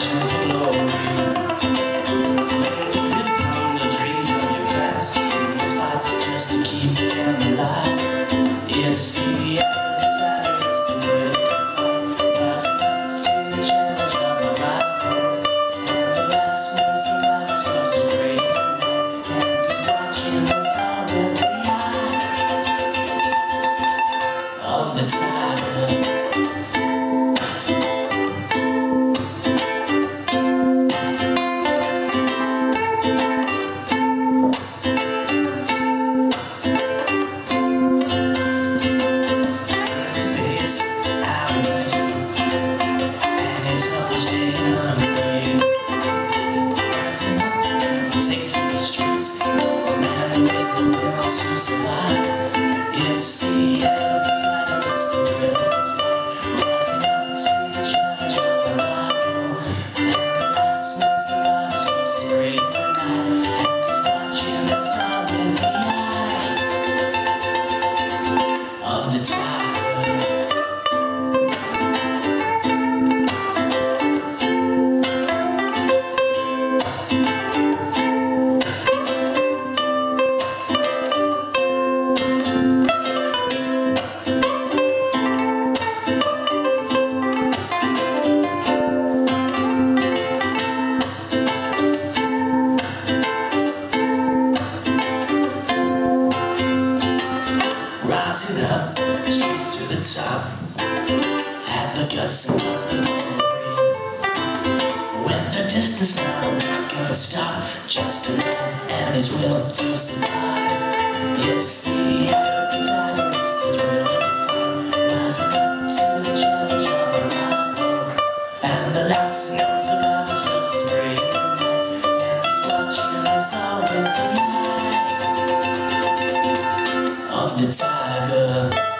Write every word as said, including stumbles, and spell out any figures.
Just a man and his will to survive. It's the end of the time, it's the thrill of fun, rising up to the challenge of arrival. And the last knows the love stops his brain at night, and he's watching us all in the eye of the tiger.